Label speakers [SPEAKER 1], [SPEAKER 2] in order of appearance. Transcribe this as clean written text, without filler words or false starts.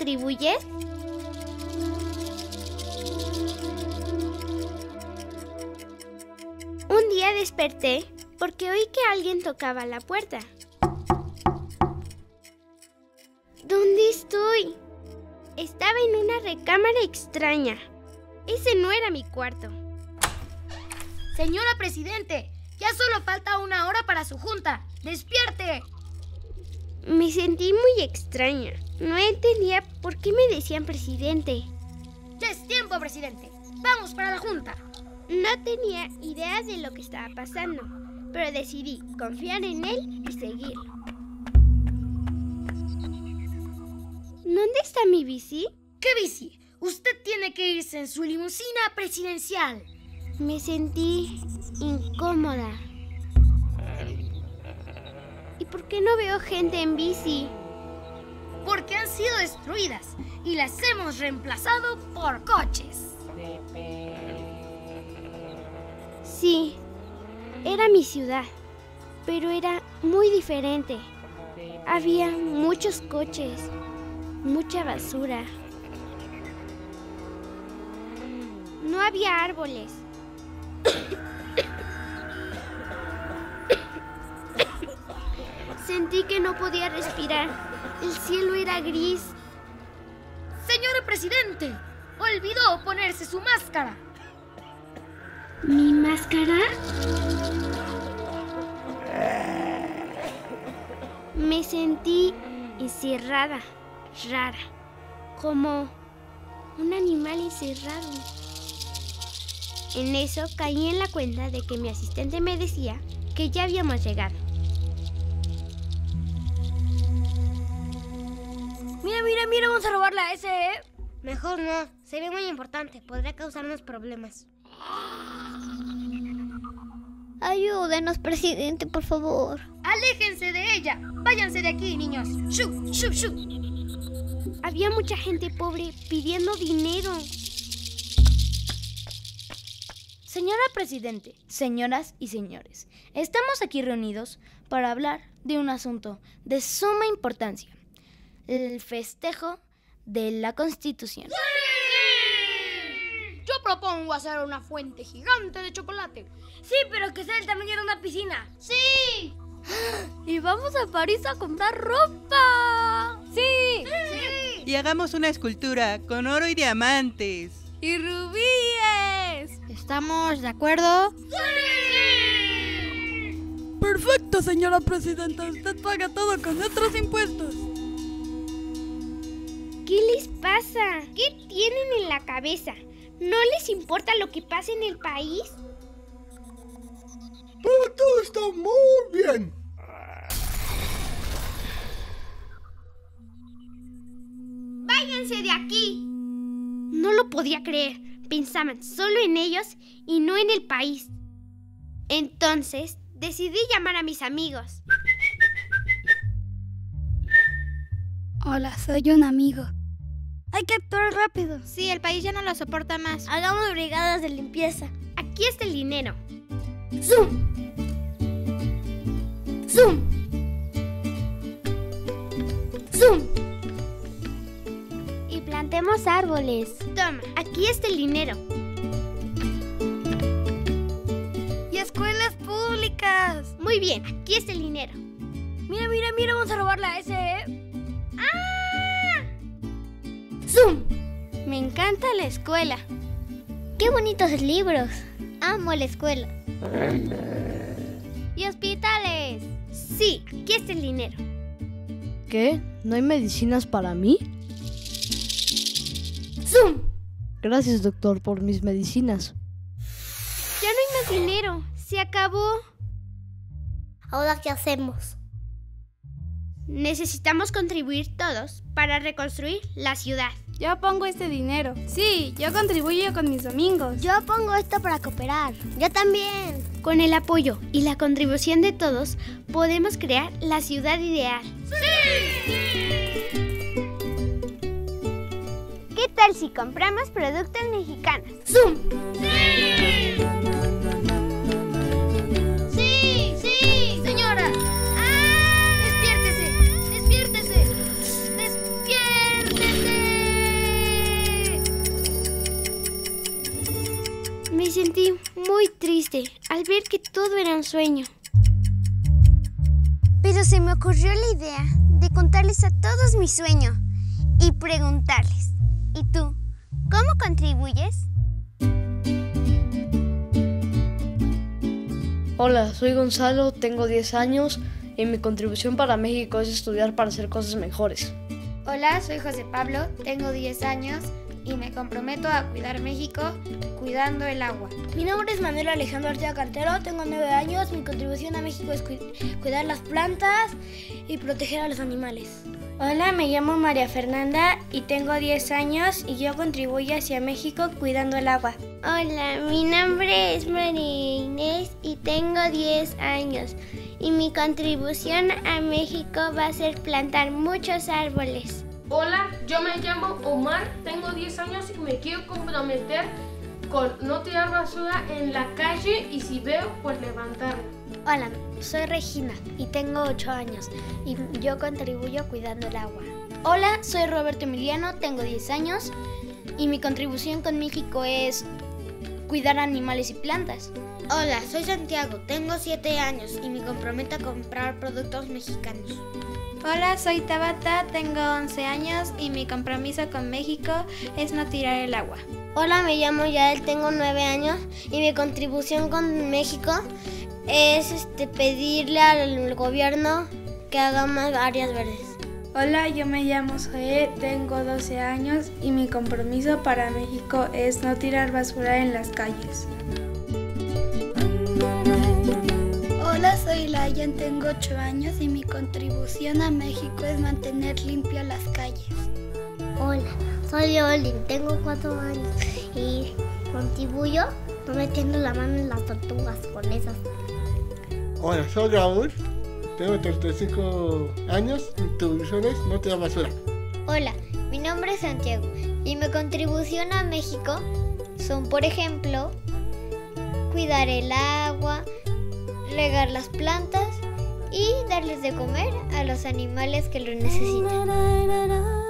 [SPEAKER 1] contribuyes? Un día desperté porque oí que alguien tocaba la puerta. ¿Dónde estoy? Estaba en una recámara extraña. Ese no era mi cuarto.
[SPEAKER 2] Señora Presidente, ya solo falta 1 hora para su junta. ¡Despierte!
[SPEAKER 1] Me sentí muy extraña. No entendía por qué me decían presidente.
[SPEAKER 2] ¡Ya es tiempo, Presidente! ¡Vamos para la junta!
[SPEAKER 1] No tenía idea de lo que estaba pasando, pero decidí confiar en él y seguirlo. ¿Dónde está mi bici?
[SPEAKER 2] ¿Qué bici? Usted tiene que irse en su limusina presidencial.
[SPEAKER 1] Me sentí incómoda. ¿Y por qué no veo gente en bici?
[SPEAKER 2] Porque han sido destruidas y las hemos reemplazado por coches.
[SPEAKER 1] Sí, era mi ciudad, pero era muy diferente. Había muchos coches, mucha basura. No había árboles. Sentí que no podía respirar. El cielo era gris.
[SPEAKER 2] Señora Presidente, olvidó ponerse su máscara.
[SPEAKER 1] ¿Mi máscara? Me sentí encerrada, rara, como un animal encerrado. En eso caí en la cuenta de que mi asistente me decía que ya habíamos llegado.
[SPEAKER 2] Mira, vamos a robar la SE.
[SPEAKER 3] Mejor no, se ve muy importante, podría causarnos problemas.
[SPEAKER 4] Ayúdenos, presidente, por favor.
[SPEAKER 2] ¡Aléjense de ella! ¡Váyanse de aquí, niños! ¡Shoo, shoo, shoo!
[SPEAKER 1] Había mucha gente pobre pidiendo dinero.
[SPEAKER 5] Señora Presidente, señoras y señores, estamos aquí reunidos para hablar de un asunto de suma importancia: el festejo de la Constitución.
[SPEAKER 2] ¡Sí! Yo propongo hacer una fuente gigante de chocolate.
[SPEAKER 3] Sí, pero que sea del tamaño de una piscina.
[SPEAKER 2] ¡Sí!
[SPEAKER 5] Y vamos a París a comprar ropa.
[SPEAKER 2] ¡Sí!
[SPEAKER 6] Y hagamos una escultura con oro y diamantes.
[SPEAKER 5] ¡Y rubíes!
[SPEAKER 4] ¿Estamos de acuerdo?
[SPEAKER 2] ¡Sí!
[SPEAKER 7] Perfecto, señora Presidenta. Usted paga todo con nuestros impuestos.
[SPEAKER 1] ¿Qué les pasa? ¿Qué tienen en la cabeza? ¿No les importa lo que pasa en el país?
[SPEAKER 8] Todo está muy bien.
[SPEAKER 1] ¡Váyanse de aquí! No lo podía creer. Pensaban solo en ellos y no en el país. Entonces, decidí llamar a mis amigos.
[SPEAKER 4] Hola, soy un amigo. Hay que actuar rápido.
[SPEAKER 1] Sí, el país ya no lo soporta más.
[SPEAKER 3] Hagamos brigadas de limpieza.
[SPEAKER 1] Aquí está el dinero.
[SPEAKER 3] ¡Zoom! ¡Zoom! ¡Zoom!
[SPEAKER 1] Y plantemos árboles. Toma, aquí está el dinero.
[SPEAKER 3] ¡Y escuelas públicas!
[SPEAKER 1] Muy bien, aquí está el dinero.
[SPEAKER 2] Mira, vamos a robar la SE.
[SPEAKER 3] ¡Zoom!
[SPEAKER 1] Me encanta la escuela.
[SPEAKER 4] ¡Qué bonitos libros! Amo la escuela.
[SPEAKER 1] ¿Y hospitales? Sí, aquí está el dinero.
[SPEAKER 5] ¿Qué? ¿No hay medicinas para mí?
[SPEAKER 3] ¡Zoom!
[SPEAKER 5] Gracias, doctor, por mis medicinas.
[SPEAKER 1] Ya no hay más dinero. Se acabó.
[SPEAKER 3] ¿Ahora qué hacemos?
[SPEAKER 1] Necesitamos contribuir todos para reconstruir la ciudad.
[SPEAKER 4] Yo pongo este dinero. Sí, yo contribuyo con mis amigos.
[SPEAKER 3] Yo pongo esto para cooperar. Yo también.
[SPEAKER 1] Con el apoyo y la contribución de todos, podemos crear la ciudad ideal. ¿Qué tal si compramos productos mexicanos?
[SPEAKER 3] ¡Zoom!
[SPEAKER 2] ¡Sí! ¡Sí! ¡Señora! ¡Ah! ¡Despiértese! ¡Despiértese! ¡Despiértese!
[SPEAKER 1] sentí muy triste al ver que todo era un sueño.
[SPEAKER 9] Pero se me ocurrió la idea de contarles a todos mi sueño y preguntarles, ¿y tú, cómo contribuyes?
[SPEAKER 10] Hola, soy Gonzalo, tengo 10 años y mi contribución para México es estudiar para hacer cosas mejores.
[SPEAKER 2] Hola, soy José Pablo, tengo 10 años y me comprometo a cuidar México cuidando el agua.
[SPEAKER 11] Mi nombre es Manuel Alejandro Arteaga Cantero, tengo 9 años, mi contribución a México es cuidar las plantas y proteger a los animales.
[SPEAKER 12] Hola, me llamo María Fernanda y tengo 10 años y yo contribuyo hacia México cuidando el agua.
[SPEAKER 13] Hola, mi nombre es María Inés y tengo 10 años y mi contribución a México va a ser plantar muchos árboles.
[SPEAKER 14] Hola, yo me llamo Omar, tengo 10 años y me quiero comprometer con no tirar basura en la calle y si veo, pues levantarla.
[SPEAKER 15] Hola, soy Regina y tengo 8 años y yo contribuyo cuidando el agua.
[SPEAKER 5] Hola, soy Roberto Emiliano, tengo 10 años y mi contribución con México es cuidar animales y plantas.
[SPEAKER 16] Hola, soy Santiago, tengo 7 años y me comprometo a comprar productos mexicanos.
[SPEAKER 17] Hola, soy Tabata, tengo 11 años y mi compromiso con México es no tirar el agua.
[SPEAKER 13] Hola, me llamo Yael, tengo 9 años y mi contribución con México es pedirle al gobierno que haga más áreas verdes.
[SPEAKER 18] Hola, yo me llamo Zoe, tengo 12 años y mi compromiso para México es no tirar basura en las calles.
[SPEAKER 4] Hola, soy Layan, tengo 8 años y mi contribución a México es mantener limpias las calles.
[SPEAKER 13] Hola, soy Olin, tengo 4 años y contribuyo no metiendo la mano en las tortugas con esas.
[SPEAKER 8] Hola, soy Raúl, tengo 35 años y mi contribución es no tirar basura.
[SPEAKER 9] Hola, mi nombre es Santiago y mi contribución a México son, por ejemplo, cuidar el agua, regar las plantas y darles de comer a los animales que lo necesitan.